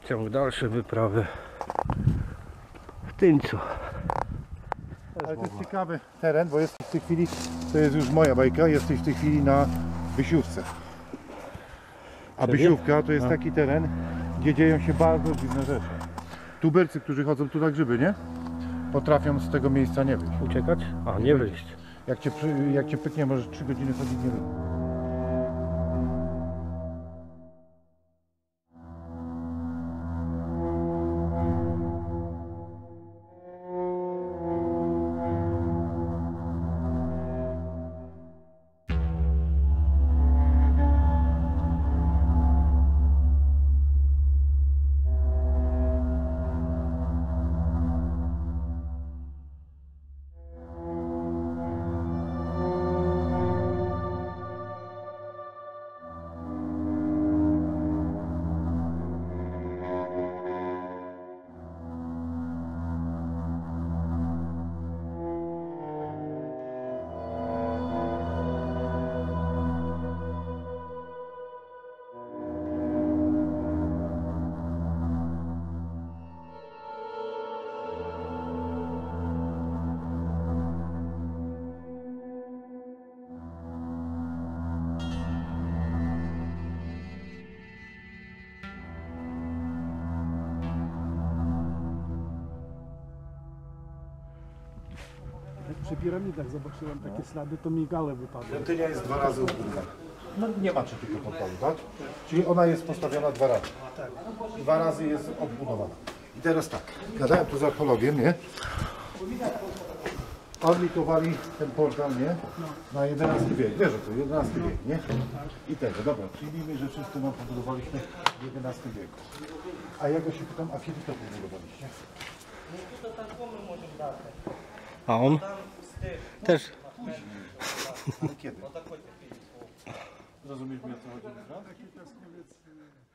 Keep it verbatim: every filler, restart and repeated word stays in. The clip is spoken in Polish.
ciąg dalszy wyprawy w Tyńcu. Ale to jest ciekawy teren, bo jesteś w tej chwili, to jest już moja bajka, jesteś w tej chwili na Bysiówce. A Bysiówka to jest taki teren, gdzie dzieją się bardzo dziwne rzeczy. Tubylcy, którzy chodzą tu na grzyby, nie? Potrafią z tego miejsca nie wyjść. Uciekać? A, nie wyjść. Jak cię, przy- jak cię pyknie, możesz trzy godziny chodzić, nie wyjść. Przy piramidach zobaczyłem takie ślady, to migale wypadły. Świątynia jest dwa razy ubudowana. No nie ma trzeciego portalu, tak? Czyli ona jest postawiona dwa razy. Dwa razy jest odbudowana. I teraz tak, gadałem tu z archeologiem, nie? Odmitowali ten portal, nie? Na jedenasty wiek. Wiesz, że to jedenasty wiek, nie? I tego, dobra, przyjmijmy, że wszystko nam pobudowaliśmy w jedenastym wieku. A ja go się pytam, a kiedy to pobudowaliście? A on? Też. Ale kiedy? Rozumiesz mi, o co chodzi?